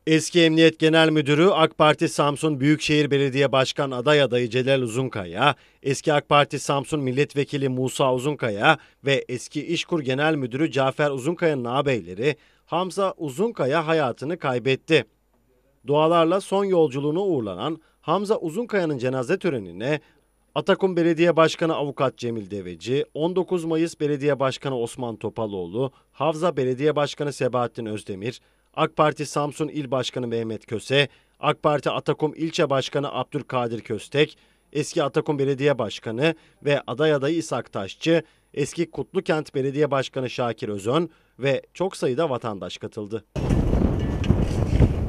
Eski Emniyet Genel Müdürü AK Parti Samsun Büyükşehir Belediye Başkan adayı Celal Uzunkaya, eski AK Parti Samsun Milletvekili Musa Uzunkaya ve eski İşkur Genel Müdürü Cafer Uzunkaya'nın ağabeyleri Hamza Uzunkaya hayatını kaybetti. Dualarla son yolculuğuna uğurlanan Hamza Uzunkaya'nın cenaze törenine Atakum Belediye Başkanı Avukat Cemil Deveci, 19 Mayıs Belediye Başkanı Osman Topaloğlu, Havza Belediye Başkanı Sebahattin Özdemir, AK Parti Samsun İl Başkanı Mehmet Köse, AK Parti Atakum İlçe Başkanı Abdülkadir Köstek, eski Atakum Belediye Başkanı ve adayı İshak Taşçı, eski Kutlukent Belediye Başkanı Şakir Özön ve çok sayıda vatandaş katıldı.